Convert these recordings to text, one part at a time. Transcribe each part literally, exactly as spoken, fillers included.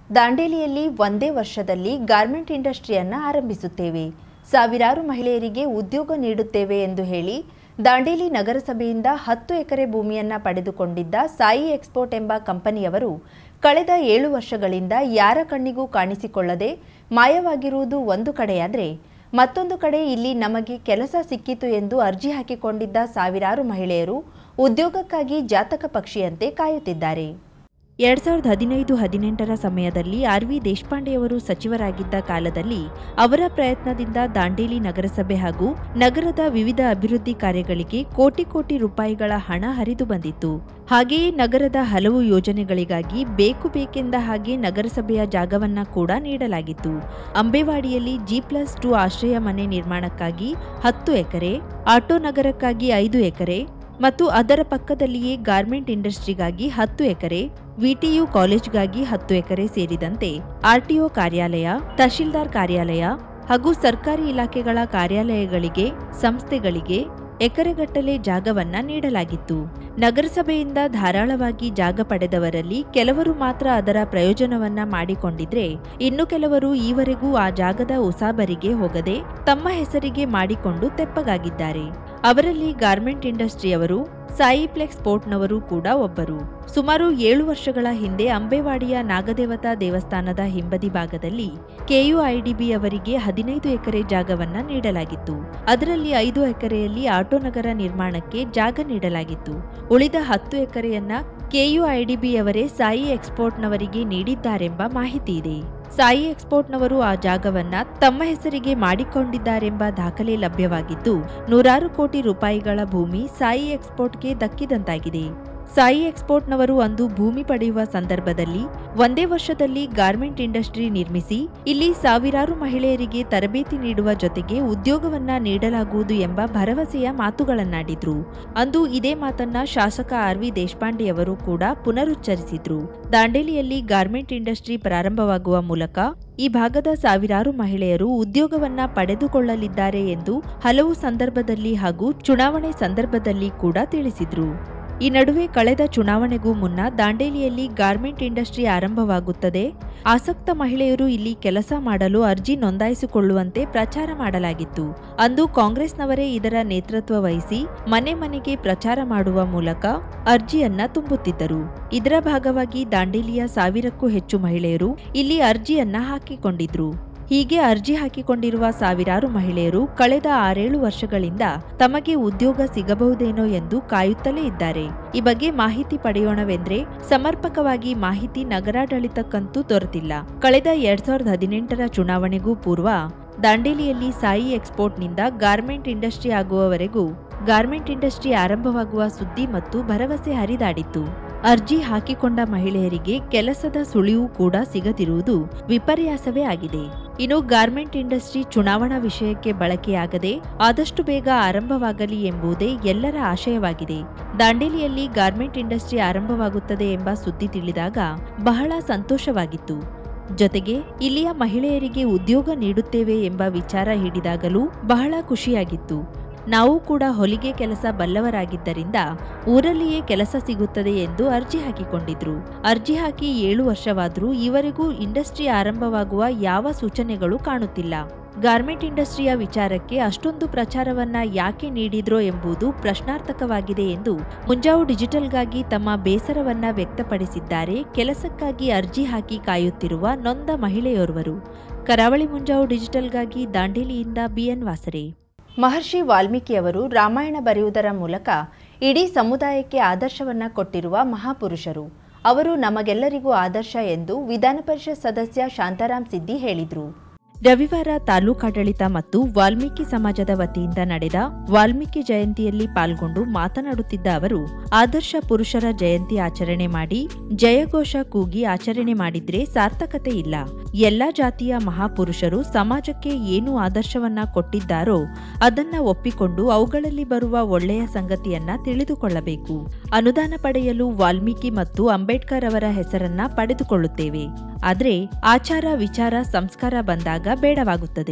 ದಾಂಡೇಲಿಯಲ್ಲಿ ಒಂದೇ ವರ್ಷದಲ್ಲಿ ಗಾರ್ಮೆಂಟ್ ಇಂಡಸ್ಟ್ರಿಯನ್ನು ಆರಂಭಿಸುತ್ತೇವೆ, ಸಾವಿರಾರು ಮಹಿಳೆಯರಿಗೆ ಉದ್ಯೋಗ ನೀಡುತ್ತೇವೆ ಎಂದು ಹೇಳಿ ದಾಂಡೇಲಿ ನಗರಸಭೆಯಿಂದ ಹತ್ತು ಎಕರೆ ಭೂಮಿಯನ್ನು ಪಡೆದುಕೊಂಡಿದ್ದ ಸಾಯಿ ಎಕ್ಸ್ಪೋರ್ಟ್ ಎಂಬ ಕಂಪನಿಯವರು ಕಳೆದ ಏಳು ವರ್ಷಗಳಿಂದ ಯಾರ ಕಣ್ಣಿಗೂ ಕಾಣಿಸಿಕೊಳ್ಳದೆ ಮಾಯವಾಗಿರುವುದು ಒಂದು ಕಡೆಯಾದರೆ, ಮತ್ತೊಂದು ಕಡೆ ಇಲ್ಲಿ ನಮಗೆ ಕೆಲಸ ಸಿಕ್ಕಿತು ಎಂದು ಅರ್ಜಿ ಹಾಕಿಕೊಂಡಿದ್ದ ಸಾವಿರಾರು ಮಹಿಳೆಯರು ಉದ್ಯೋಗಕ್ಕಾಗಿ ಜಾತಕ ಪಕ್ಷಿಯಂತೆ ಕಾಯುತ್ತಿದ್ದಾರೆ. ಎರಡ್ ಸಾವಿರದ ಹದಿನೈದು ಹದಿನೆಂಟರ ಸಮಯದಲ್ಲಿ ಆರ್ ವಿ ದೇಶಪಾಂಡೆಯವರು ಸಚಿವರಾಗಿದ್ದ ಕಾಲದಲ್ಲಿ ಅವರ ಪ್ರಯತ್ನದಿಂದ ದಾಂಡೇಲಿ ನಗರಸಭೆ ಹಾಗೂ ನಗರದ ವಿವಿಧ ಅಭಿವೃದ್ಧಿ ಕಾರ್ಯಗಳಿಗೆ ಕೋಟಿ ಕೋಟಿ ರೂಪಾಯಿಗಳ ಹಣ ಹರಿದು ಬಂದಿತ್ತು. ಹಾಗೆಯೇ ನಗರದ ಹಲವು ಯೋಜನೆಗಳಿಗಾಗಿ ಬೇಕು ಬೇಕೆಂದ ಹಾಗೆ ನಗರಸಭೆಯ ಜಾಗವನ್ನ ಕೂಡ ನೀಡಲಾಗಿತ್ತು. ಅಂಬೇವಾಡಿಯಲ್ಲಿ ಜಿ ಪ್ಲಸ್ ಟು ಆಶ್ರಯ ಮನೆ ನಿರ್ಮಾಣಕ್ಕಾಗಿ ಹತ್ತು ಎಕರೆ, ಆಟೋ ನಗರಕ್ಕಾಗಿ ಐದು ಎಕರೆ ಮತ್ತು ಅದರ ಪಕ್ಕದಲ್ಲಿಯೇ ಗಾರ್ಮೆಂಟ್ ಇಂಡಸ್ಟ್ರಿಗಾಗಿ ಹತ್ತು ಎಕರೆ, ವಿಟಿಯು ಕಾಲೇಜ್ಗಾಗಿ ಹತ್ತು ಎಕರೆ ಸೇರಿದಂತೆ ಆರ್ಟಿಒ ಕಾರ್ಯಾಲಯ, ತಹಶೀಲ್ದಾರ್ ಕಾರ್ಯಾಲಯ ಹಾಗೂ ಸರ್ಕಾರಿ ಇಲಾಖೆಗಳ ಕಾರ್ಯಾಲಯಗಳಿಗೆ, ಸಂಸ್ಥೆಗಳಿಗೆ ಎಕರೆಗಟ್ಟಲೆ ಜಾಗವನ್ನ ನೀಡಲಾಗಿತ್ತು. ನಗರಸಭೆಯಿಂದ ಧಾರಾಳವಾಗಿ ಜಾಗ ಪಡೆದವರಲ್ಲಿ ಕೆಲವರು ಮಾತ್ರ ಅದರ ಪ್ರಯೋಜನವನ್ನ ಮಾಡಿಕೊಂಡಿದ್ರೆ, ಇನ್ನು ಕೆಲವರು ಈವರೆಗೂ ಆ ಜಾಗದ ಉಸಾಬರಿಗೆ ಹೋಗದೆ ತಮ್ಮ ಹೆಸರಿಗೆ ಮಾಡಿಕೊಂಡು ತೆಪ್ಪಗಾಗಿದ್ದಾರೆ. ಅವರಲ್ಲಿ ಗಾರ್ಮೆಂಟ್ ಇಂಡಸ್ಟ್ರಿಯವರು, ಸಾಯಿ ಪ್ಲೆಕ್ಸ್ ಪೋರ್ಟ್ನವರು ಕೂಡ ಒಬ್ಬರು. ಸುಮಾರು ಏಳು ವರ್ಷಗಳ ಹಿಂದೆ ಅಂಬೇವಾಡಿಯ ನಾಗದೇವತಾ ದೇವಸ್ಥಾನದ ಹಿಂಬದಿ ಭಾಗದಲ್ಲಿ ಕೆಯುಐಡಿಬಿ ಅವರಿಗೆ ಹದಿನೈದು ಎಕರೆ ಜಾಗವನ್ನ ನೀಡಲಾಗಿತ್ತು. ಅದರಲ್ಲಿ ಐದು ಎಕರೆಯಲ್ಲಿ ಆಟೋ ನಗರ ನಿರ್ಮಾಣಕ್ಕೆ ಜಾಗ ನೀಡಲಾಗಿತ್ತು. ಉಳಿದ ಹತ್ತು ಎಕರೆಯನ್ನ ಕೆಯುಐಡಿಬಿ ಅವರೇ ಸಾಯಿ ಎಕ್ಸ್ಪೋರ್ಟ್ನವರಿಗೆ ನೀಡಿದ್ದಾರೆಂಬ ಮಾಹಿತಿ ಇದೆ. ಸಾಯಿ ಎಕ್ಸ್ಪೋರ್ಟ್ನವರು ಆ ಜಾಗವನ್ನ ತಮ್ಮ ಹೆಸರಿಗೆ ಮಾಡಿಕೊಂಡಿದ್ದಾರೆಂಬ ದಾಖಲೆ ಲಭ್ಯವಾಗಿದ್ದು, ನೂರಾರು ಕೋಟಿ ರೂಪಾಯಿಗಳ ಭೂಮಿ ಸಾಯಿ ಎಕ್ಸ್ಪೋರ್ಟ್ಗೆ ದಕ್ಕಿದಂತಾಗಿದೆ. ಸಾಯಿ ಎಕ್ಸ್ಪೋರ್ಟ್ನವರು ಅಂದು ಭೂಮಿ ಪಡೆಯುವ ಸಂದರ್ಭದಲ್ಲಿ ಒಂದೇ ವರ್ಷದಲ್ಲಿ ಗಾರ್ಮೆಂಟ್ ಇಂಡಸ್ಟ್ರಿ ನಿರ್ಮಿಸಿ ಇಲ್ಲಿ ಸಾವಿರಾರು ಮಹಿಳೆಯರಿಗೆ ತರಬೇತಿ ನೀಡುವ ಜೊತೆಗೆ ಉದ್ಯೋಗವನ್ನ ನೀಡಲಾಗುವುದು ಎಂಬ ಭರವಸೆಯ ಮಾತುಗಳನ್ನಾಡಿದ್ರು. ಅಂದು ಇದೇ ಮಾತನ್ನ ಶಾಸಕ ಆರ್ ವಿ ದೇಶಪಾಂಡೆಯವರು ಕೂಡ ಪುನರುಚ್ಚರಿಸಿದ್ರು. ದಾಂಡೇಲಿಯಲ್ಲಿ ಗಾರ್ಮೆಂಟ್ ಇಂಡಸ್ಟ್ರಿ ಪ್ರಾರಂಭವಾಗುವ ಮೂಲಕ ಈ ಭಾಗದ ಸಾವಿರಾರು ಮಹಿಳೆಯರು ಉದ್ಯೋಗವನ್ನ ಪಡೆದುಕೊಳ್ಳಲಿದ್ದಾರೆ ಎಂದು ಹಲವು ಸಂದರ್ಭದಲ್ಲಿ ಹಾಗೂ ಚುನಾವಣೆ ಸಂದರ್ಭದಲ್ಲಿ ಕೂಡ ತಿಳಿಸಿದ್ರು. ಈ ನಡುವೆ ಕಳೆದ ಚುನಾವಣೆಗೂ ಮುನ್ನ ದಾಂಡೇಲಿಯಲ್ಲಿ ಗಾರ್ಮೆಂಟ್ ಇಂಡಸ್ಟ್ರಿ ಆರಂಭವಾಗುತ್ತದೆ, ಆಸಕ್ತ ಮಹಿಳೆಯರು ಇಲ್ಲಿ ಕೆಲಸ ಮಾಡಲು ಅರ್ಜಿ ನೋಂದಾಯಿಸಿಕೊಳ್ಳುವಂತೆ ಪ್ರಚಾರ ಮಾಡಲಾಗಿತ್ತು. ಅಂದು ಕಾಂಗ್ರೆಸ್ನವರೇ ಇದರ ನೇತೃತ್ವ ವಹಿಸಿ ಮನೆ ಮನೆಗೆ ಪ್ರಚಾರ ಮಾಡುವ ಮೂಲಕ ಅರ್ಜಿಯನ್ನ ತುಂಬುತ್ತಿದ್ದರು. ಇದರ ಭಾಗವಾಗಿ ದಾಂಡೇಲಿಯ ಸಾವಿರಕ್ಕೂ ಹೆಚ್ಚು ಮಹಿಳೆಯರು ಇಲ್ಲಿ ಅರ್ಜಿಯನ್ನ ಹಾಕಿಕೊಂಡಿದ್ರು. ಹೀಗೆ ಅರ್ಜಿ ಹಾಕಿಕೊಂಡಿರುವ ಸಾವಿರಾರು ಮಹಿಳೆಯರು ಕಳೆದ ಆರೇಳು ವರ್ಷಗಳಿಂದ ತಮಗೆ ಉದ್ಯೋಗ ಸಿಗಬಹುದೇನೋ ಎಂದು ಕಾಯುತ್ತಲೇ ಇದ್ದಾರೆ. ಈ ಬಗ್ಗೆ ಮಾಹಿತಿ ಪಡೆಯೋಣವೆಂದ್ರೆ ಸಮರ್ಪಕವಾಗಿ ಮಾಹಿತಿ ನಗರಾಡಳಿತಕ್ಕಂತೂ ದೊರೆತಿಲ್ಲ. ಕಳೆದ ಎರಡ್ ಸಾವಿರದ ಹದಿನೆಂಟರ ಚುನಾವಣೆಗೂ ಪೂರ್ವ ದಾಂಡೇಲಿಯಲ್ಲಿ ಸಾಯಿ ಎಕ್ಸ್ಪೋರ್ಟ್ನಿಂದ ಗಾರ್ಮೆಂಟ್ ಇಂಡಸ್ಟ್ರಿ ಆಗುವವರೆಗೂ ಗಾರ್ಮೆಂಟ್ ಇಂಡಸ್ಟ್ರಿ ಆರಂಭವಾಗುವ ಸುದ್ದಿ ಮತ್ತು ಭರವಸೆ ಹರಿದಾಡಿತ್ತು. ಅರ್ಜಿ ಹಾಕಿಕೊಂಡ ಮಹಿಳೆಯರಿಗೆ ಕೆಲಸದ ಸುಳಿವು ಕೂಡ ಸಿಗದಿರುವುದು ವಿಪರ್ಯಾಸವೇ ಆಗಿದೆ. ಇನ್ನು ಗಾರ್ಮೆಂಟ್ ಇಂಡಸ್ಟ್ರಿ ಚುನಾವಣಾ ವಿಷಯಕ್ಕೆ ಬಳಕೆಯಾಗದೆ ಆದಷ್ಟು ಬೇಗ ಆರಂಭವಾಗಲಿ ಎಂಬುದೇ ಎಲ್ಲರ ಆಶಯವಾಗಿದೆ. ದಾಂಡೇಲಿಯಲ್ಲಿ ಗಾರ್ಮೆಂಟ್ ಇಂಡಸ್ಟ್ರಿ ಆರಂಭವಾಗುತ್ತದೆ ಎಂಬ ಸುದ್ದಿ ತಿಳಿದಾಗ ಬಹಳ ಸಂತೋಷವಾಗಿತ್ತು. ಜೊತೆಗೆ ಇಲ್ಲಿಯ ಮಹಿಳೆಯರಿಗೆ ಉದ್ಯೋಗ ನೀಡುತ್ತೇವೆ ಎಂಬ ವಿಚಾರ ಹಿಡಿದಾಗಲೂ ಬಹಳ ಖುಷಿಯಾಗಿತ್ತು. ನಾವು ಕೂಡ ಹೊಲಿಗೆ ಕೆಲಸ ಬಲ್ಲವರಾಗಿದ್ದರಿಂದ ಊರಲ್ಲಿಯೇ ಕೆಲಸ ಸಿಗುತ್ತದೆ ಎಂದು ಅರ್ಜಿ ಹಾಕಿಕೊಂಡಿದ್ರು. ಅರ್ಜಿ ಹಾಕಿ ಏಳು ವರ್ಷವಾದರೂ ಈವರೆಗೂ ಇಂಡಸ್ಟ್ರಿ ಆರಂಭವಾಗುವ ಯಾವ ಸೂಚನೆಗಳು ಕಾಣುತ್ತಿಲ್ಲ. ಗಾರ್ಮೆಂಟ್ ಇಂಡಸ್ಟ್ರಿಯ ವಿಚಾರಕ್ಕೆ ಅಷ್ಟೊಂದು ಪ್ರಚಾರವನ್ನ ಯಾಕೆ ನೀಡಿದ್ರೋ ಎಂಬುದು ಪ್ರಶ್ನಾರ್ಥಕವಾಗಿದೆ ಎಂದು ಮುಂಜಾವು ಡಿಜಿಟಲ್ಗಾಗಿ ತಮ್ಮ ಬೇಸರವನ್ನ ವ್ಯಕ್ತಪಡಿಸಿದ್ದಾರೆ ಕೆಲಸಕ್ಕಾಗಿ ಅರ್ಜಿ ಹಾಕಿ ಕಾಯುತ್ತಿರುವ ನೊಂದ ಮಹಿಳೆಯೋರ್ವರು. ಕರಾವಳಿ ಮುಂಜಾವು ಡಿಜಿಟಲ್ಗಾಗಿ ದಾಂಡೇಲಿಯಿಂದ ಬಿಎನ್ ವಾಸರೆ. ಮಹರ್ಷಿ ವಾಲ್ಮೀಕಿಯವರು ರಾಮಾಯಣ ಬರೆಯುವುದರ ಮೂಲಕ ಇಡೀ ಸಮುದಾಯಕ್ಕೆ ಆದರ್ಶವನ್ನ ಕೊಟ್ಟಿರುವ ಮಹಾಪುರುಷರು. ಅವರು ನಮಗೆಲ್ಲರಿಗೂ ಆದರ್ಶ ಎಂದು ವಿಧಾನ ಪರಿಷತ್ ಸದಸ್ಯ ಶಾಂತಾರಾಮ್ ಸಿದ್ದಿ ಹೇಳಿದರು. ರವಿವಾರ ತಾಲೂಕಾಡಳಿತ ಮತ್ತು ವಾಲ್ಮೀಕಿ ಸಮಾಜದ ವತಿಯಿಂದ ನಡೆದ ವಾಲ್ಮೀಕಿ ಜಯಂತಿಯಲ್ಲಿ ಪಾಲ್ಗೊಂಡು ಮಾತನಾಡುತ್ತಿದ್ದ ಅವರು, ಆದರ್ಶ ಪುರುಷರ ಜಯಂತಿ ಆಚರಣೆ ಮಾಡಿ ಜಯಘೋಷ ಕೂಗಿ ಆಚರಣೆ ಮಾಡಿದ್ರೆ ಸಾರ್ಥಕತೆ ಇಲ್ಲ. ಎಲ್ಲಾ ಜಾತಿಯ ಮಹಾಪುರುಷರು ಸಮಾಜಕ್ಕೆ ಏನು ಆದರ್ಶವನ್ನ ಕೊಟ್ಟಿದ್ದಾರೋ ಅದನ್ನ ಒಪ್ಪಿಕೊಂಡು ಅವುಗಳಲ್ಲಿ ಬರುವ ಒಳ್ಳೆಯ ಸಂಗತಿಯನ್ನ ತಿಳಿದುಕೊಳ್ಳಬೇಕು. ಅನುದಾನ ಪಡೆಯಲು ವಾಲ್ಮೀಕಿ ಮತ್ತು ಅಂಬೇಡ್ಕರ್ ಅವರ ಹೆಸರನ್ನ ಪಡೆದುಕೊಳ್ಳುತ್ತೇವೆ. ಆದರೆ ಆಚಾರ ವಿಚಾರ ಸಂಸ್ಕಾರ ಬಂದಾಗ ಬೇಡವಾಗುತ್ತದೆ.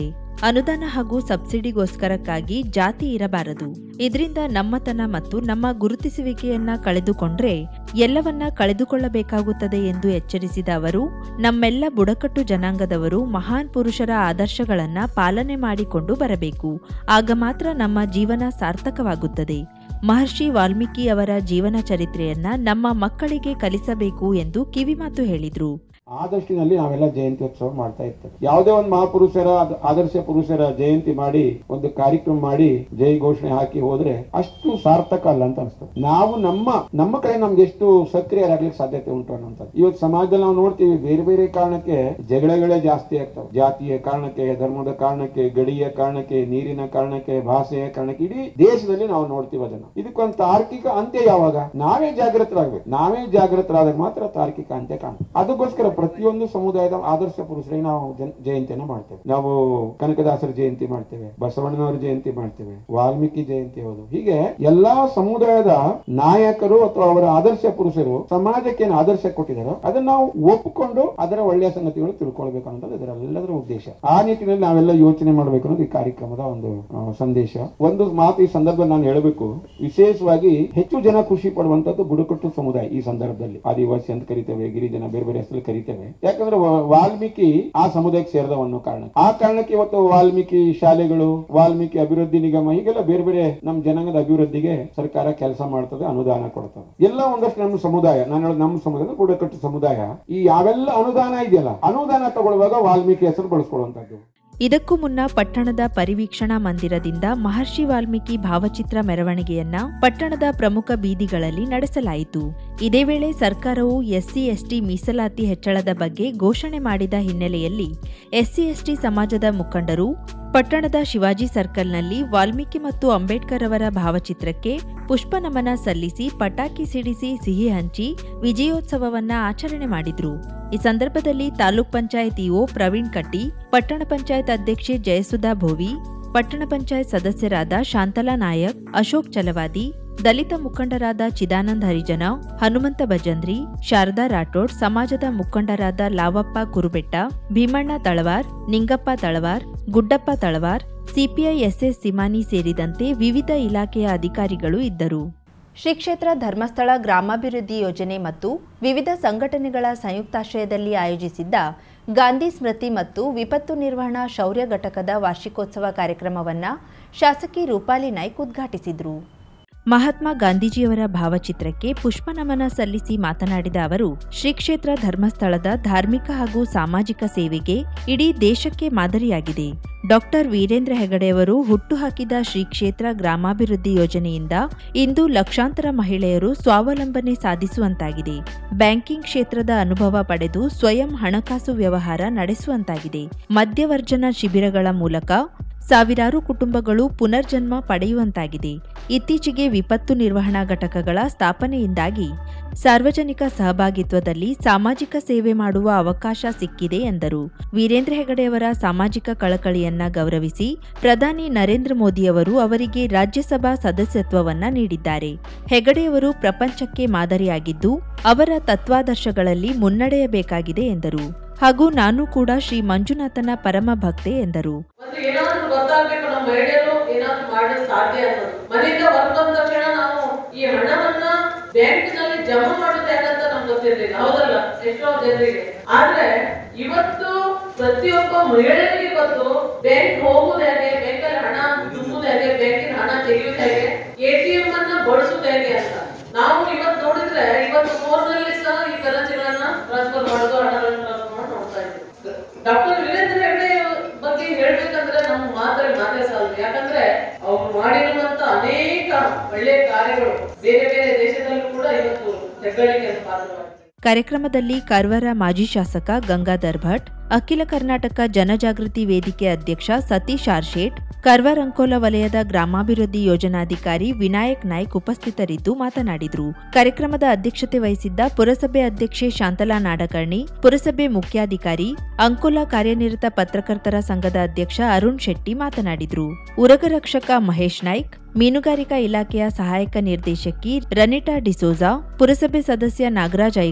ಅನುದಾನ ಹಾಗೂ ಸಬ್ಸಿಡಿಗೋಸ್ಕರಕ್ಕಾಗಿ ಜಾತಿ ಇರಬಾರದು. ಇದರಿಂದ ನಮ್ಮತನ ಮತ್ತು ನಮ್ಮ ಗುರುತಿಸುವಿಕೆಯನ್ನ ಕಳೆದುಕೊಂಡ್ರೆ ಎಲ್ಲವನ್ನ ಕಳೆದುಕೊಳ್ಳಬೇಕಾಗುತ್ತದೆ ಎಂದು ಎಚ್ಚರಿಸಿದ ಅವರು, ನಮ್ಮೆಲ್ಲ ಬುಡಕಟ್ಟು ಜನಾಂಗದವರು ಮಹಾನ್ ಪುರುಷರ ಆದರ್ಶಗಳನ್ನ ಪಾಲನೆ ಮಾಡಿಕೊಂಡು ಬರಬೇಕು. ಆಗ ಮಾತ್ರ ನಮ್ಮ ಜೀವನ ಸಾರ್ಥಕವಾಗುತ್ತದೆ. ಮಹರ್ಷಿ ವಾಲ್ಮೀಕಿ ಅವರ ಜೀವನ ಚರಿತ್ರೆಯನ್ನ ನಮ್ಮ ಮಕ್ಕಳಿಗೆ ಕಲಿಸಬೇಕು ಎಂದು ಕಿವಿಮಾತು ಹೇಳಿದ್ರು. ಆ ದೃಷ್ಟಿನಲ್ಲಿ ನಾವೆಲ್ಲ ಜಯಂತಿ ಉತ್ಸವ ಮಾಡ್ತಾ ಇರ್ತೇವೆ. ಯಾವುದೇ ಒಂದು ಮಹಾಪುರುಷರ ಆದರ್ಶ ಪುರುಷರ ಜಯಂತಿ ಮಾಡಿ ಒಂದು ಕಾರ್ಯಕ್ರಮ ಮಾಡಿ ಜೈ ಘೋಷಣೆ ಹಾಕಿ ಹೋದ್ರೆ ಅಷ್ಟು ಸಾರ್ಥಕ ಅಲ್ಲ ಅಂತ ಅನಿಸ್ತದೆ. ನಾವು ನಮ್ಮ ನಮ್ಮ ಕಡೆ ನಮ್ಗೆ ಎಷ್ಟು ಸಕ್ರಿಯರಾಗ್ಲಿಕ್ಕೆ ಸಾಧ್ಯತೆ ಉಂಟು ಅನ್ನೋಂಥದ್ದು. ಇವತ್ತು ಸಮಾಜದಲ್ಲಿ ನಾವು ನೋಡ್ತೀವಿ, ಬೇರೆ ಬೇರೆ ಕಾರಣಕ್ಕೆ ಜಗಳಗಳೇ ಜಾಸ್ತಿ ಆಗ್ತವೆ. ಜಾತಿಯ ಕಾರಣಕ್ಕೆ, ಧರ್ಮದ ಕಾರಣಕ್ಕೆ, ಗಡಿಯ ಕಾರಣಕ್ಕೆ, ನೀರಿನ ಕಾರಣಕ್ಕೆ, ಭಾಷೆಯ ಕಾರಣಕ್ಕೆ ಇಡೀ ದೇಶದಲ್ಲಿ ನಾವು ನೋಡ್ತೀವಿ ಅದನ್ನ. ಇದಕ್ಕೊಂದು ತಾರ್ಕಿಕ ಅಂತ್ಯ ಯಾವಾಗ? ನಾವೇ ಜಾಗೃತರಾಗಬೇಕು. ನಾವೇ ಜಾಗೃತರಾದಾಗ ಮಾತ್ರ ತಾರ್ಕಿಕ ಅಂತ್ಯ ಕಾಣುತ್ತೆ. ಅದಕ್ಕೋಸ್ಕರ ಪ್ರತಿಯೊಂದು ಸಮುದಾಯದ ಆದರ್ಶ ಪುರುಷರಿಗೆ ನಾವು ಜಯಂತಿಯನ್ನು ಮಾಡ್ತೇವೆ. ನಾವು ಕನಕದಾಸರ ಜಯಂತಿ ಮಾಡ್ತೇವೆ, ಬಸವಣ್ಣನವರ ಜಯಂತಿ ಮಾಡ್ತೇವೆ, ವಾಲ್ಮೀಕಿ ಜಯಂತಿ ಹೌದು. ಹೀಗೆ ಎಲ್ಲಾ ಸಮುದಾಯದ ನಾಯಕರು ಅಥವಾ ಅವರ ಆದರ್ಶ ಪುರುಷರು ಸಮಾಜಕ್ಕೆ ಏನು ಆದರ್ಶ ಕೊಟ್ಟಿದ್ದಾರೋ ಅದನ್ನ ನಾವು ಒಪ್ಪಿಕೊಂಡು ಅದರ ಒಳ್ಳೆಯ ಸಂಗತಿಗಳು ತಿಳ್ಕೊಳ್ಬೇಕು ಅನ್ನೋದು ಇದರೆಲ್ಲದರ ಉದ್ದೇಶ. ಆ ನಿಟ್ಟಿನಲ್ಲಿ ನಾವೆಲ್ಲ ಯೋಚನೆ ಮಾಡಬೇಕು ಅನ್ನೋದು ಈ ಕಾರ್ಯಕ್ರಮದ ಒಂದು ಸಂದೇಶ. ಒಂದು ಮಾತು ಈ ಸಂದರ್ಭದಲ್ಲಿ ನಾನು ಹೇಳಬೇಕು, ವಿಶೇಷವಾಗಿ ಹೆಚ್ಚು ಜನ ಖುಷಿ ಪಡುವಂತದ್ದು ಬುಡಕಟ್ಟು ಸಮುದಾಯ. ಈ ಸಂದರ್ಭದಲ್ಲಿ ಆದಿವಾಸಿ ಅಂತ ಕರಿತೇವೆ, ಗಿರಿಜನ ಬೇರೆ ಬೇರೆ ಹೆಸರು ಕರಿತೇವೆ. ಯಾಕಂದ್ರೆ ವಾಲ್ಮೀಕಿ ಆ ಸಮುದಾಯಕ್ಕೆ ಸೇರಿದ ಅನ್ನೋ ಕಾರಣ ಆ ಕಾರಣಕ್ಕೆ ಇವತ್ತು ವಾಲ್ಮೀಕಿ ಶಾಲೆಗಳು, ವಾಲ್ಮೀಕಿ ಅಭಿವೃದ್ಧಿ ನಿಗಮ, ಹೀಗೆಲ್ಲ ಬೇರೆ ಬೇರೆ ನಮ್ಮ ಜನಾಂಗದ ಅಭಿವೃದ್ಧಿಗೆ ಸರ್ಕಾರ ಕೆಲಸ ಮಾಡ್ತದೆ, ಅನುದಾನ ಕೊಡ್ತದೆ. ಎಲ್ಲ ಒಂದಷ್ಟು ನಮ್ಮ ಸಮುದಾಯ, ನಾನು ಹೇಳೋದು ನಮ್ಮ ಸಮುದಾಯ ಬುಡಕಟ್ಟು ಸಮುದಾಯ, ಈ ಯಾವೆಲ್ಲ ಅನುದಾನ ಇದೆಯಲ್ಲ, ಅನುದಾನ ತಗೊಳ್ಳುವಾಗ ವಾಲ್ಮೀಕಿ ಹೆಸರು ಬಳಸ್ಕೊಳ್ಳುವಂತದ್ದು. ಇದಕ್ಕೂ ಮುನ್ನ ಪಟ್ಟಣದ ಪರಿವೀಕ್ಷಣಾ ಮಂದಿರದಿಂದ ಮಹರ್ಷಿ ವಾಲ್ಮೀಕಿ ಭಾವಚಿತ್ರ ಮೆರವಣಿಗೆಯನ್ನ ಪಟ್ಟಣದ ಪ್ರಮುಖ ಬೀದಿಗಳಲ್ಲಿ ನಡೆಸಲಾಯಿತು. ಇದೇ ವೇಳೆ ಸರ್ಕಾರವು ಎಸ್ಸಿ ಎಸ್ಟಿ ಮೀಸಲಾತಿ ಹೆಚ್ಚಳದ ಬಗ್ಗೆ ಘೋಷಣೆ ಮಾಡಿದ ಹಿನ್ನೆಲೆಯಲ್ಲಿ ಎಸ್ಸಿ ಎಸ್ಟಿ ಸಮಾಜದ ಮುಖಂಡರು ಪಟ್ಟಣದ ಶಿವಾಜಿ ಸರ್ಕಲ್ನಲ್ಲಿ ವಾಲ್ಮೀಕಿ ಮತ್ತು ಅಂಬೇಡ್ಕರ್ ಅವರ ಭಾವಚಿತ್ರಕ್ಕೆ ಪುಷ್ಪ ನಮನ ಸಲ್ಲಿಸಿ ಪಟಾಕಿ ಸಿಡಿಸಿ ಸಿಹಿ ಹಂಚಿ ವಿಜಯೋತ್ಸವವನ್ನ ಆಚರಣೆ ಮಾಡಿದ್ರು. ಈ ಸಂದರ್ಭದಲ್ಲಿ ತಾಲೂಕ್ ಪಂಚಾಯತ್ ಇಒ ಪ್ರವೀಣ್ ಕಟ್ಟಿ, ಪಟ್ಟಣ ಪಂಚಾಯತ್ ಅಧ್ಯಕ್ಷೆ ಜಯಸುಧಾ ಭೋವಿ, ಪಟ್ಟಣ ಪಂಚಾಯತ್ ಸದಸ್ಯರಾದ ಶಾಂತಲಾ ನಾಯಕ್, ಅಶೋಕ್ ಚಲವಾದಿ, ದಲಿತ ಮುಖಂಡರಾದ ಚಿದಾನಂದ್ ಹರಿಜನ, ಹನುಮಂತ ಭಜಂದ್ರಿ, ಶಾರದಾ ರಾಠೋಡ್, ಸಮಾಜದ ಮುಖಂಡರಾದ ಲಾವಪ್ಪ ಕುರುಬೆಟ್ಟ, ಭೀಮಣ್ಣ ತಳವಾರ್, ನಿಂಗಪ್ಪ ತಳವಾರ್, ಗುಡ್ಡಪ್ಪ ತಳವಾರ್, ಸಿಪಿಐ ಎಸ್ಎಸ್ ಸಿಮಾನಿ ಸೇರಿದಂತೆ ವಿವಿಧ ಇಲಾಖೆಯ ಅಧಿಕಾರಿಗಳು ಇದ್ದರು. ಶ್ರೀ ಕ್ಷೇತ್ರ ಧರ್ಮಸ್ಥಳ ಗ್ರಾಮಾಭಿವೃದ್ಧಿ ಯೋಜನೆ ಮತ್ತು ವಿವಿಧ ಸಂಘಟನೆಗಳ ಸಂಯುಕ್ತಾಶ್ರಯದಲ್ಲಿ ಆಯೋಜಿಸಿದ್ದ ಗಾಂಧಿ ಸ್ಮೃತಿ ಮತ್ತು ವಿಪತ್ತು ನಿರ್ವಹಣಾ ಶೌರ್ಯ ಘಟಕದ ವಾರ್ಷಿಕೋತ್ಸವ ಕಾರ್ಯಕ್ರಮವನ್ನು ಶಾಸಕಿ ರೂಪಾಲಿ ನಾಯ್ಕ್ ಉದ್ಘಾಟಿಸಿದರು. ಮಹಾತ್ಮ ಗಾಂಧೀಜಿಯವರ ಭಾವಚಿತ್ರಕ್ಕೆ ಪುಷ್ಪ ನಮನ ಸಲ್ಲಿಸಿ ಮಾತನಾಡಿದ ಅವರು, ಶ್ರೀ ಕ್ಷೇತ್ರ ಧರ್ಮಸ್ಥಳದ ಧಾರ್ಮಿಕ ಹಾಗೂ ಸಾಮಾಜಿಕ ಸೇವೆಗೆ ಇಡೀ ದೇಶಕ್ಕೆ ಮಾದರಿಯಾಗಿದೆ. ಡಾಕ್ಟರ್ ವೀರೇಂದ್ರ ಹೆಗಡೆಯವರು ಹುಟ್ಟುಹಾಕಿದ ಶ್ರೀ ಕ್ಷೇತ್ರ ಗ್ರಾಮಾಭಿವೃದ್ಧಿ ಯೋಜನೆಯಿಂದ ಇಂದು ಲಕ್ಷಾಂತರ ಮಹಿಳೆಯರು ಸ್ವಾವಲಂಬನೆ ಸಾಧಿಸುವಂತಾಗಿದೆ. ಬ್ಯಾಂಕಿಂಗ್ ಕ್ಷೇತ್ರದ ಅನುಭವ ಪಡೆದು ಸ್ವಯಂ ಹಣಕಾಸು ವ್ಯವಹಾರ ನಡೆಸುವಂತಾಗಿದೆ. ಮಧ್ಯವರ್ಜನ ಶಿಬಿರಗಳ ಮೂಲಕ ಸಾವಿರಾರು ಕುಟುಂಬಗಳು ಪುನರ್ಜನ್ಮ ಪಡೆಯುವಂತಾಗಿದೆ. ಇತ್ತೀಚೆಗೆ ವಿಪತ್ತು ನಿರ್ವಹಣಾ ಘಟಕಗಳ ಸ್ಥಾಪನೆಯಿಂದಾಗಿ ಸಾರ್ವಜನಿಕ ಸಹಭಾಗಿತ್ವದಲ್ಲಿ ಸಾಮಾಜಿಕ ಸೇವೆ ಮಾಡುವ ಅವಕಾಶ ಸಿಕ್ಕಿದೆ ಎಂದರು. ವೀರೇಂದ್ರ ಹೆಗಡೆಯವರ ಸಾಮಾಜಿಕ ಕಳಕಳಿಯನ್ನ ಗೌರವಿಸಿ ಪ್ರಧಾನಿ ನರೇಂದ್ರ ಮೋದಿಯವರು ಅವರಿಗೆ ರಾಜ್ಯಸಭಾ ಸದಸ್ಯತ್ವವನ್ನ ನೀಡಿದ್ದಾರೆ. ಹೆಗಡೆಯವರು ಪ್ರಪಂಚಕ್ಕೆ ಮಾದರಿಯಾಗಿದ್ದು ಅವರ ತತ್ವಾದರ್ಶಗಳಲ್ಲಿ ಮುನ್ನಡೆಯಬೇಕಾಗಿದೆ ಎಂದರು. ಹಾಗೂ ನಾನು ಕೂಡ ಶ್ರೀ ಮಂಜುನಾಥನ ಪರಮ ಭಕ್ತೆ ಎಂದರು. ಏನಾದ್ರೂ ಗೊತ್ತಾಗಬೇಕು, ನಮ್ಮ ಮಹಿಳೆಯರು ಏನಾದ್ರೂ ಮಾಡಲು ಸಾಧ್ಯ ಅನ್ನೋದು. ಮನೆಯಿಂದ ಹೊರಗೆ ಬಂದ ತಕ್ಷಣ ನಾವು ಈ ಹಣವನ್ನ ಬ್ಯಾಂಕ್ ನಲ್ಲಿ ಜಮಾ ಮಾಡೋದು ಯಾಕಂತ ನಮ್ಗೆ ಗೊತ್ತಿರಲಿಲ್ಲ, ಹೌದಲ್ಲ ಎಷ್ಟೋ ಜನರಿಗೆ. ಆದ್ರೆ ಇವತ್ತು ಪ್ರತಿಯೊಬ್ಬ ಮಹಿಳೆಯರಿಗೆ ಇವತ್ತು ಬ್ಯಾಂಕ್ ಹೋಗುದು ಹೇಗೆ, ಬ್ಯಾಂಕಲ್ಲಿ ಹಣ ತುಂಬುದು ಹೇಗೆ, ಬ್ಯಾಂಕಿನ ಹಣ ತೆಗೆಯುವುದು ಹೇಗೆ, ಎಟಿಎಂ ಅನ್ನ ಬಳಸುವುದು ಹೇಗೆ ಅಂತ ನಾವು ಇವತ್ತು ನೋಡಿದ್ರೆ ಇವತ್ತು ಫೋನ್ ನಲ್ಲಿ ಸಹ ಈ ಕರೆನ್ಸಿಗಳನ್ನ ಟ್ರಾನ್ಸ್ಫರ್ ಮಾಡೋದು, ಹಣಗಳನ್ನ ಟ್ರಾನ್ಸ್ಫರ್ ಮಾಡಿ ನೋಡ್ತಾ ಇದ್ದೀವಿ. ಡಾಕ್ಟರ್ ವೀರೇಂದ್ರ ಹೆಗಡೆ ಬಗ್ಗೆ ಹೇಳ್ಬೇಕಂದ್ರೆ ನಮ್ಮ ಮಾತಲ್ಲಿ ಮಾತೇ ಸಾಲದು. ಯಾಕಂದ್ರೆ ಅವ್ರು ಮಾಡಿರುವಂತ ಅನೇಕ ಒಳ್ಳೆಯ ಕಾರ್ಯಗಳು ಬೇರೆ ಬೇರೆ ದೇಶದಲ್ಲೂ ಕೂಡ ಇವತ್ತು ಹೆಗ್ಗಳಿಕೆ ಪಾತ್ರವಾಗಿದೆ. ಕಾರ್ಯಕ್ರಮದಲ್ಲಿ ಕಾರವಾರ ಮಾಜಿ ಶಾಸಕ ಗಂಗಾಧರ್ ಭಟ್, ಅಖಿಲ ಕರ್ನಾಟಕ ಜನಜಾಗೃತಿ ವೇದಿಕೆ ಅಧ್ಯಕ್ಷ ಸತೀಶ್ ಆರ್ಶೇಟ್, ಕಾರವಾರ ಅಂಕೋಲ ವಲಯದ ಗ್ರಾಮಾಭಿವೃದ್ಧಿ ಯೋಜನಾಧಿಕಾರಿ ವಿನಾಯಕ್ ನಾಯ್ಕ್ ಉಪಸ್ಥಿತರಿದ್ದು ಮಾತನಾಡಿದರು. ಕಾರ್ಯಕ್ರಮದ ಅಧ್ಯಕ್ಷತೆ ವಹಿಸಿದ್ದ ಪುರಸಭೆ ಅಧ್ಯಕ್ಷೆ ಶಾಂತಲಾ ನಾಡಕರ್ಣಿ, ಪುರಸಭೆ ಮುಖ್ಯಾಧಿಕಾರಿ, ಅಂಕೋಲ ಕಾರ್ಯನಿರತ ಪತ್ರಕರ್ತರ ಸಂಘದ ಅಧ್ಯಕ್ಷ ಅರುಣ್ ಶೆಟ್ಟಿ ಮಾತನಾಡಿದರು. ಉರಗರಕ್ಷಕ ಮಹೇಶ್ ನಾಯ್ಕ್, ಮೀನುಗಾರಿಕಾ ಇಲಾಖೆಯ ಸಹಾಯಕ ನಿರ್ದೇಶಕಿ ರನಿಟಾ ಡಿಸೋಜಾ, ಪುರಸಭೆ ಸದಸ್ಯ ನಾಗರಾಜ್ ಐಗಳ,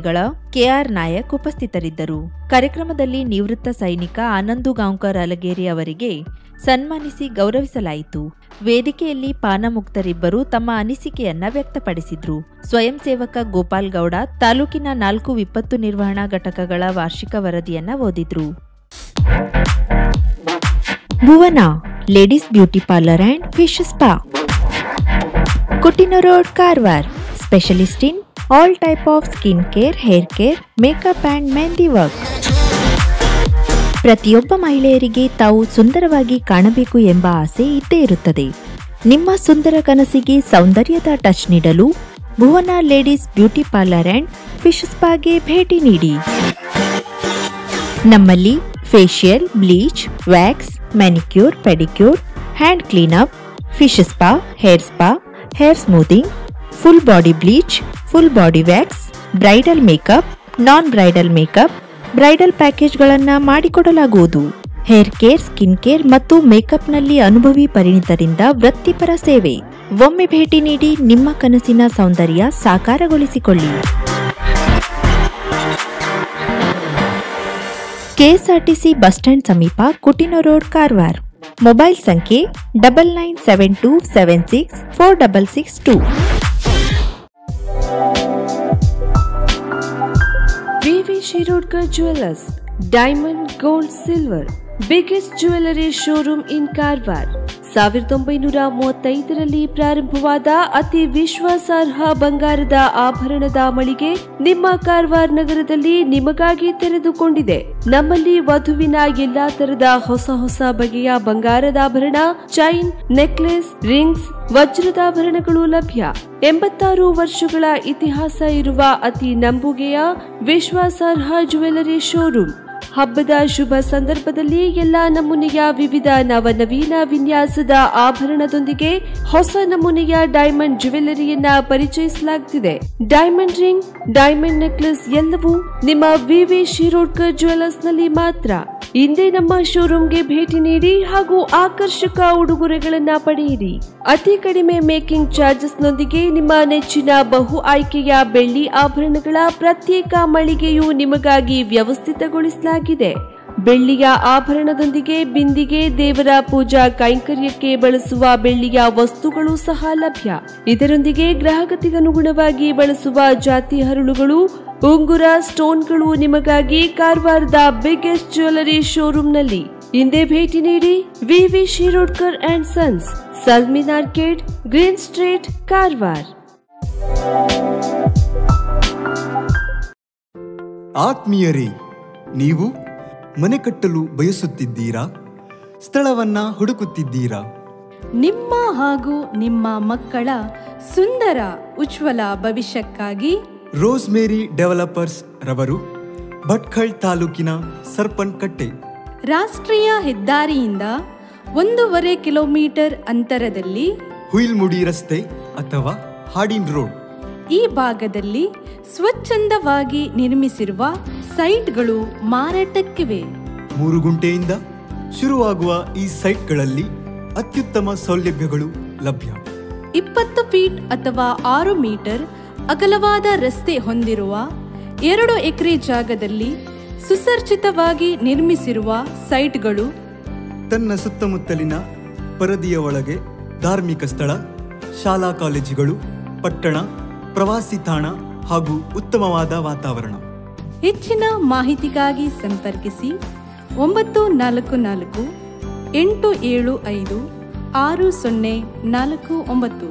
ಕೆಆರ್ ನಾಯಕ್ ಉಪಸ್ಥಿತರಿದ್ದರು. ಕಾರ್ಯಕ್ರಮದಲ್ಲಿ ನಿವೃತ್ತ ಸೈನಿಕ ಆನಂದು ಗಾಂವ್ಕರ್ ಅಲಗೇರಿ ಅವರಿಗೆ ಸನ್ಮಾನಿಸಿ ಗೌರವಿಸಲಾಯಿತು. ವೇದಿಕೆಯಲ್ಲಿ ಪಾನಮುಕ್ತರಿಬ್ಬರು ತಮ್ಮ ಅನಿಸಿಕೆಯನ್ನ ವ್ಯಕ್ತಪಡಿಸಿದ್ರು. ಸ್ವಯಂ ಸೇವಕ ಗೋಪಾಲ್ ಗೌಡ ತಾಲೂಕಿನ ನಾಲ್ಕು ವಿಪತ್ತು ನಿರ್ವಹಣಾ ಘಟಕಗಳ ವಾರ್ಷಿಕ ವರದಿಯನ್ನ ಓದಿದ್ರು. Bhuvana ladies beauty parlour and fish spa, Kutina road, Karwar. Specialist in all type of skin care, hair care, makeup and mehndi work. ಪ್ರತಿಯೊಬ್ಬ ಮಹಿಳೆಯರಿಗೆ ತಾವು ಸುಂದರವಾಗಿ ಕಾಣಬೇಕು ಎಂಬ ಆಸೆ ಇದ್ದೇ ಇರುತ್ತದೆ. ನಿಮ್ಮ ಸುಂದರ ಕನಸಿಗೆ ಸೌಂದರ್ಯದ ಟಚ್ ನೀಡಲು Bhuvana ladies beauty parlour and fish ಸ್ಪಾಗೆ ಭೇಟಿ ನೀಡಿ. ನಮ್ಮಲ್ಲಿ facial, bleach, wax, manicure, pedicure, hand cleanup, fish spa, hair spa, hair smoothing, full body bleach, full body wax, bridal makeup, non bridal makeup, bridal ಪ್ಯಾಕೇಜ್ಗಳನ್ನು ಮಾಡಿಕೊಡಲಾಗುವುದು. Hair care, skin care ಮತ್ತು ಮೇಕಪ್ನಲ್ಲಿ ಅನುಭವಿ ಪರಿಣಿತರಿಂದ ವೃತ್ತಿಪರ ಸೇವೆ. ಒಮ್ಮೆ ಭೇಟಿ ನೀಡಿ ನಿಮ್ಮ ಕನಸಿನ ಸೌಂದರ್ಯ ಸಾಕಾರಗೊಳಿಸಿಕೊಳ್ಳಿ. ಕೆಎಸ್ಆರ್ಟಿಸಿ ಬಸ್ ಸ್ಟ್ಯಾಂಡ್ ಸಮೀಪ, ಕುಟಿನ ರೋಡ್, ಕಾರವಾರ. ಮೊಬೈಲ್ ಸಂಖ್ಯೆ double nine seven two seven six four double six two. VV Shirodkar Jewelers, Diamond, Gold, Silver, biggest jewelry showroom in Karwar. ಸಾವಿರದ ಒಂಬೈನೂರ ಮೂವತ್ತೈದರಲ್ಲಿ ಪ್ರಾರಂಭವಾದ ಅತಿ ವಿಶ್ವಾಸಾರ್ಹ ಬಂಗಾರದ ಆಭರಣದ ಮಳಿಗೆ ನಿಮ್ಮ ಕಾರವಾರ ನಗರದಲ್ಲಿ ನಿಮಗಾಗಿ ತೆರೆದುಕೊಂಡಿದೆ. ನಮ್ಮಲ್ಲಿ ವಧುವಿನ ಎಲ್ಲಾ ತರದ ಹೊಸ ಹೊಸ ಬಗೆಯ ಬಂಗಾರದಾಭರಣ, ಚೈನ್, ನೆಕ್ಲೆಸ್, ರಿಂಗ್ಸ್, ವಜ್ರದಾಭರಣಗಳು ಲಭ್ಯ. ಎಂಬತ್ತಾರು ವರ್ಷಗಳ ಇತಿಹಾಸ ಇರುವ ಅತಿ ನಂಬುಗೆಯ ವಿಶ್ವಾಸಾರ್ಹ ಜ್ಯುವೆಲರಿ ಶೋರೂಮ್. ಹಬ್ಬದ ಶುಭ ಸಂದರ್ಭದಲ್ಲಿ ಎಲ್ಲಾ ನಮೂನೆಯ ವಿವಿಧ ನವನವೀನ ವಿನ್ಯಾಸದ ಆಭರಣದೊಂದಿಗೆ ಹೊಸ ನಮೂನೆಯ ಡೈಮಂಡ್ ಜ್ಯುವೆಲರಿಯನ್ನ ಪರಿಚಯಿಸಲಾಗುತ್ತಿದೆ. ಡೈಮಂಡ್ ರಿಂಗ್, ಡೈಮಂಡ್ ನೆಕ್ಲೆಸ್ ಎಲ್ಲವೂ ನಿಮ್ಮ ವಿವಿ ಶಿರೋಡ್ಕರ್ ಜ್ಯುವೆಲರ್ಸ್ ನಲ್ಲಿ ಮಾತ್ರ. ಇಂದೇ ನಮ್ಮ ಶೋರೂಮ್ಗೆ ಭೇಟಿ ನೀಡಿ ಹಾಗೂ ಆಕರ್ಷಕ ಉಡುಗೊರೆಗಳನ್ನ ಪಡೆಯಿರಿ. ಅತಿ ಕಡಿಮೆ ಮೇಕಿಂಗ್ ಚಾರ್ಜಸ್ ನೊಂದಿಗೆ ನಿಮ್ಮ ನೆಚ್ಚಿನ ಬಹು ಆಯ್ಕೆಯ ಬೆಳ್ಳಿ ಆಭರಣಗಳ ಪ್ರತ್ಯೇಕ ಮಳಿಗೆಯು ನಿಮಗಾಗಿ ವ್ಯವಸ್ಥಿತಗೊಳಿಸಲಾಗಿದೆ. ಬೆಳ್ಳಿಯ ಆಭರಣದೊಂದಿಗೆ ಬಿಂದಿಗೆ, ದೇವರ ಪೂಜಾ ಕೈಂಕರ್ಯಕ್ಕೆ ಬಳಸುವ ಬೆಳ್ಳಿಯ ವಸ್ತುಗಳು ಸಹ ಲಭ್ಯ. ಇದರೊಂದಿಗೆ ಗ್ರಾಹಕತೆಗನುಗುಣವಾಗಿ ಬಳಸುವ ಜಾತಿ ಹರಳುಗಳು, ಉಂಗುರ, ಸ್ಟೋನ್ಗಳು ನಿಮಗಾಗಿ ಕಾರವಾರದ ಬಿಗ್ಗೆಸ್ಟ್ ಜ್ಯುವೆಲರಿ ಶೋರೂಮ್ನಲ್ಲಿ. ಇಂದೇ ಭೇಟಿ ನೀಡಿ. VV Shirodkar and sons, Salmin arcade, green street, Karwar. ಆತ್ಮೀಯರೇ, ನೀವು ಮನೆ ಕಟ್ಟಲು ಬಯಸುತ್ತಿದ್ದೀರಾ? ಸ್ಥಳವನ್ನ ಹುಡುಕುತ್ತಿದ್ದೀರಾ? ನಿಮ್ಮ ಹಾಗೂ ನಿಮ್ಮ ಮಕ್ಕಳ ಸುಂದರ ಉಜ್ವಲ ಭವಿಷ್ಯಕ್ಕಾಗಿ ರೋಸ್ಮೇರಿ ಡೆವಲಪರ್ಸ್ ರವರು ಭಟ್ಕಳ ತಾಲೂಕಿನ ಸರ್ಪನ್ಕಟ್ಟೆ ರಾಷ್ಟ್ರೀಯ ಹೆದ್ದಾರಿಯಿಂದ ಒಂದೂವರೆ ಕಿಲೋಮೀಟರ್ ಅಂತರದಲ್ಲಿ ಹುಯಿಲ್ಮುಡಿ ರಸ್ತೆ ಅಥವಾ ಹಾಡಿನ್ ರೋಡ್ ಈ ಭಾಗದಲ್ಲಿ ಸ್ವಚ್ಛಂದವಾಗಿ ನಿರ್ಮಿಸಿರುವ ಸೈಟ್ಗಳು ಮಾರಾಟಕ್ಕಿವೆ. ಮೂರು ಗುಂಟೆಯಿಂದ ಶುರುವಾಗುವ ಈ ಸೈಟ್ಗಳಲ್ಲಿ ಅತ್ಯುತ್ತಮ ಸೌಲಭ್ಯಗಳು ಲಭ್ಯ. ಇಪ್ಪತ್ತು ಫೀಟ್ ಅಥವಾ ಆರು ಮೀಟರ್ ಅಗಲವಾದ ರಸ್ತೆ ಹೊಂದಿರುವ ಎರಡು ಎಕರೆ ಜಾಗದಲ್ಲಿ ಸುಸರ್ಜಿತವಾಗಿ ನಿರ್ಮಿಸಿರುವ ಸೈಟ್ಗಳು. ತನ್ನ ಸುತ್ತಮುತ್ತಲಿನ ಪರದಿಯ ಒಳಗೆ ಧಾರ್ಮಿಕ ಸ್ಥಳ, ಶಾಲಾ ಕಾಲೇಜುಗಳು, ಪಟ್ಟಣ, ಪ್ರವಾಸಿ ತಾಣ ಹಾಗೂ ಉತ್ತಮವಾದ ವಾತಾವರಣ. ಹೆಚ್ಚಿನ ಮಾಹಿತಿಗಾಗಿ ಸಂಪರ್ಕಿಸಿ ಒಂಬತ್ತು ನಾಲ್ಕು ನಾಲ್ಕು ಎಂಟು ಏಳು ಐದು ಆರು ಸೊನ್ನೆ ನಾಲ್ಕು ಒಂಬತ್ತು.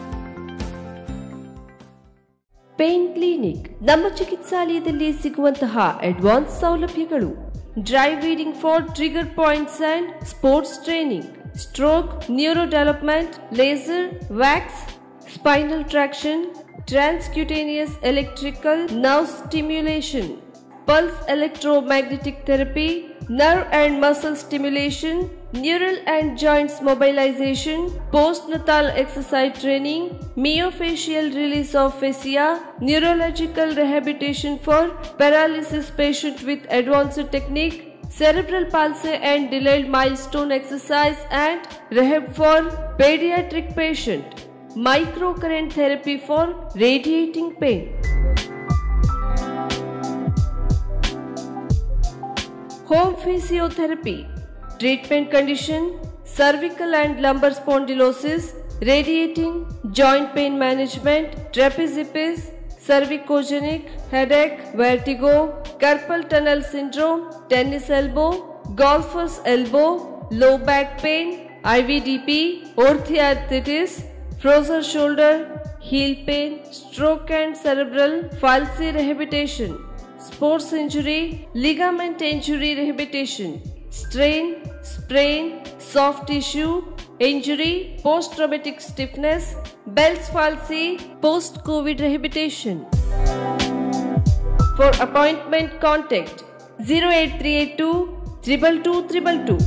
Pain clinic. ನಮ್ಮ ಚಿಕಿತ್ಸಾಲಯದಲ್ಲಿ ಸಿಗುವಂತಹ ಅಡ್ವಾನ್ಸ್ ಸೌಲಭ್ಯಗಳು: dry needling for trigger points and sports training, stroke, neuro development, laser, wax, spinal traction, transcutaneous electrical nerve stimulation, pulse electromagnetic therapy, nerve and muscle stimulation, neural and joints mobilization, postnatal exercise training, myofascial release of fascia, neurological rehabilitation for paralysis patient with advanced technique, cerebral palsy and delayed milestone exercise, and rehab for pediatric patient. Microcurrent therapy for radiating pain. home physiotherapy, treatment condition, cervical and lumbar spondylosis, radiating, joint pain management, trapeziepis, cervicogenic, headache, vertigo, carpal tunnel syndrome, tennis elbow, golfer's elbow, low back pain, I V D P, orthoarthritis, frozen shoulder, heel pain, stroke and cerebral palsy rehabilitation, sports injury, ligament injury rehabilitation, strain, sprain, soft tissue injury, post-traumatic stiffness, Bell's palsy, post-COVID rehabilitation. For appointment, contact zero eight three eight two, two two two two two.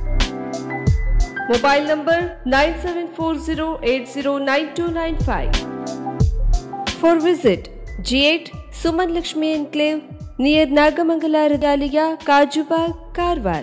Mobile number nine seven four zero eight zero nine two nine five. For visit G eight Suman Lakshmi Enclave near Nagamangala Radaliya, Kajubag, Karwar.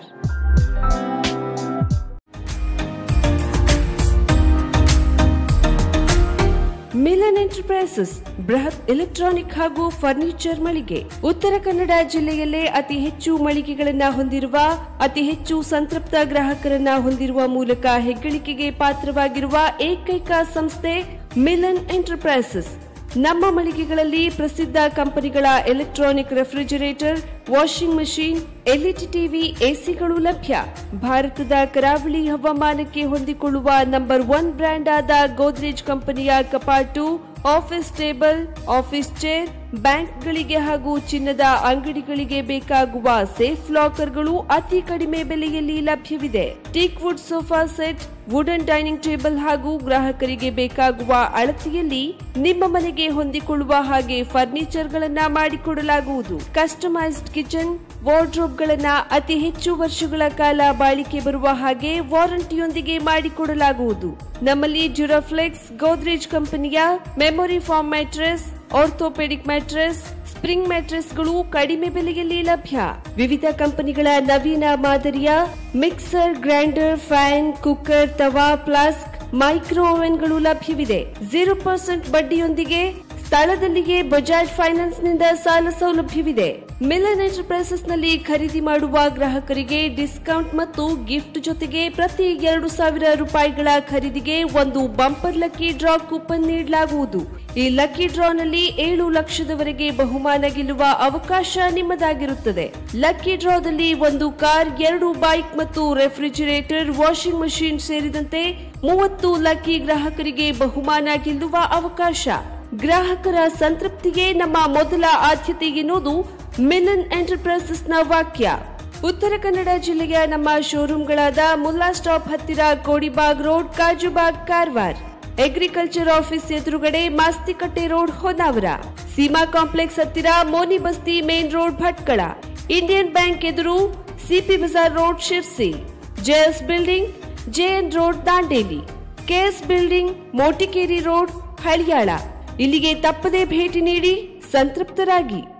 Milan enterprises ಬೃಹತ್ electronic ಹಾಗೂ furniture ಮಳಿಗೆ. ಉತ್ತರ ಕನ್ನಡ ಜಿಲ್ಲೆಯಲ್ಲೇ ಅತಿ ಹೆಚ್ಚು ಮಳಿಗೆಗಳನ್ನ ಹೊಂದಿರುವ, ಅತಿ ಹೆಚ್ಚು ಸಂತೃಪ್ತ ಗ್ರಾಹಕರನ್ನ ಹೊಂದಿರುವ ಮೂಲಕ ಹೆಗ್ಗಳಿಕೆಗೆ ಪಾತ್ರವಾಗಿರುವ ಏಕೈಕ ಸಂಸ್ಥೆ ಮಿಲನ್ ಎಂಟರ್ಪ್ರೈಸಸ್. ನಮ್ಮ ಮಳಿಗೆಗಳಲ್ಲಿ ಪ್ರಸಿದ್ಧ ಕಂಪನಿಗಳ electronic refrigerator, washing machine, LED TV, ಎಸಿಗಳು ಲಭ್ಯ. ಭಾರತದ ಕರಾವಳಿ ಹವಾಮಾನಕ್ಕೆ ಹೊಂದಿಕೊಳ್ಳುವ ನಂಬರ್ ಒನ್ ಬ್ರ್ಯಾಂಡ್ ಆದ ಗೋದ್ರೇಜ್ ಕಂಪನಿಯ ಕಪಾಟು, ಆಫೀಸ್ ಟೇಬಲ್, ಆಫೀಸ್ ಚೇರ್, ಬ್ಯಾಂಕ್ಗಳಿಗೆ ಹಾಗೂ ಚಿನ್ನದ ಅಂಗಡಿಗಳಿಗೆ ಬೇಕಾಗುವ ಸೇಫ್ ಲಾಕರ್ಗಳು ಅತಿ ಕಡಿಮೆ ಬೆಲೆಯಲ್ಲಿ ಲಭ್ಯವಿದೆ. Teak wood sofa set, wooden dining table ಹಾಗೂ ಗ್ರಾಹಕರಿಗೆ ಬೇಕಾಗುವ ಅಳತೆಯಲ್ಲಿ ನಿಮ್ಮ ಮನೆಗೆ ಹೊಂದಿಕೊಳ್ಳುವ ಹಾಗೆ ಫರ್ನಿಚರ್ ಗಳನ್ನ ಮಾಡಿಕೊಡಲಾಗುವುದು. ಕಸ್ಟಮೈಸ್ಡ್ ಕಿಚನ್, ವಾರ್ಡ್ರೋಬ್ ಗಳನ್ನ ಅತಿ ಹೆಚ್ಚು ವರ್ಷಗಳ ಕಾಲ ಬಾಳಿಕೆ ಬರುವ ಹಾಗೆ ವಾರಂಟಿಯೊಂದಿಗೆ ಮಾಡಿಕೊಡಲಾಗುವುದು. ನಮ್ಮಲ್ಲಿ ಡ್ಯೂರಾಫ್ಲೆಕ್ಸ್, ಗೋದ್ರೇಜ್ ಕಂಪನಿಯ memory foam mattress, orthopaedic mattress, spring ಮ್ಯಾಟ್ರೆಸ್ಗಳು ಕಡಿಮೆ ಬೆಲೆಯಲ್ಲಿ ಲಭ್ಯ. ವಿವಿಧ ಕಂಪನಿಗಳ ನವೀನ ಮಾದರಿಯ mixer, grinder, fan, cooker, tawa, flask, micro ಓವೆನ್ಗಳು ಲಭ್ಯವಿದೆ. ಜೀರೋ ಪರ್ಸೆಂಟ್ ಬಡ್ಡಿಯೊಂದಿಗೆ ಸ್ಥಳದಲ್ಲಿಯೇ ಬಜಾಜ್ ಫೈನಾನ್ಸ್ ನಿಂದ ಸಾಲ ಸೌಲಭ್ಯವಿದೆ. ಮಿಲನ್ ಎಂಟರ್ಪ್ರೈಸಸ್ ನಲ್ಲಿ ಖರೀದಿ ಮಾಡುವ ಗ್ರಾಹಕರಿಗೆ ಡಿಸ್ಕೌಂಟ್ ಮತ್ತು ಗಿಫ್ಟ್ ಜೊತೆಗೆ ಪ್ರತಿ ಎರಡು ಸಾವಿರ ರೂಪಾಯಿಗಳ ಖರೀದಿಗೆ ಒಂದು ಬಂಪರ್ ಲಕ್ಕಿ ಡ್ರಾ ಕೂಪನ್ ನೀಡಲಾಗುವುದು. ಈ ಲಕ್ಕಿ ಡ್ರಾನಲ್ಲಿ ಏಳು ಲಕ್ಷದವರೆಗೆ ಬಹುಮಾನ ಗೆಲ್ಲುವ ಅವಕಾಶ ನಿಮ್ಮದಾಗಿರುತ್ತದೆ. ಲಕ್ಕಿ ಡ್ರಾದಲ್ಲಿ ಒಂದು ಕಾರ್, ಎರಡು ಬೈಕ್ ಮತ್ತು ರೆಫ್ರಿಜಿರೇಟರ್, ವಾಷಿಂಗ್ ಮಷೀನ್ ಸೇರಿದಂತೆ ಮೂವತ್ತು ಲಕ್ಕಿ ಗ್ರಾಹಕರಿಗೆ ಬಹುಮಾನ ಗೆಲ್ಲುವ ಅವಕಾಶ. ಗ್ರಾಹಕರ ಸಂತೃಪ್ತಿಗೆ ನಮ್ಮ ಮೊದಲ ಆದ್ಯತೆ ಎನ್ನುವುದು ಮಿಲನ್ ಎಂಟರ್ಪ್ರೈಸಸ್ ನ ವಾಕ್ಯ. ಉತ್ತರ ಕನ್ನಡ ಜಿಲ್ಲೆಯ ನಮ್ಮ ಶೋರೂಮ್ಗಳಾದ ಮುಲ್ಲಾ ಸ್ಟಾಪ್ ಹತ್ತಿರ Kodibag road, Kajubag, Karwar. Agriculture office ಎದುರುಗಡೆ ಮಾಸ್ತಿಕಟ್ಟೆ ರೋಡ್, ಹೊನ್ನಾವರ. ಸೀಮಾ ಕಾಂಪ್ಲೆಕ್ಸ್ ಹತ್ತಿರ Moni Basti main road, Bhatkal. Indian bank ಎದುರು CP Bazaar road, Sirsi. JS building, JN road, Dandeli. KS building, Motikeri road, Haliyal. ಇಲ್ಲಿಗೆ ತಪ್ಪದೇ ಭೇಟಿ ನೀಡಿ ಸಂತೃಪ್ತರಾಗಿ.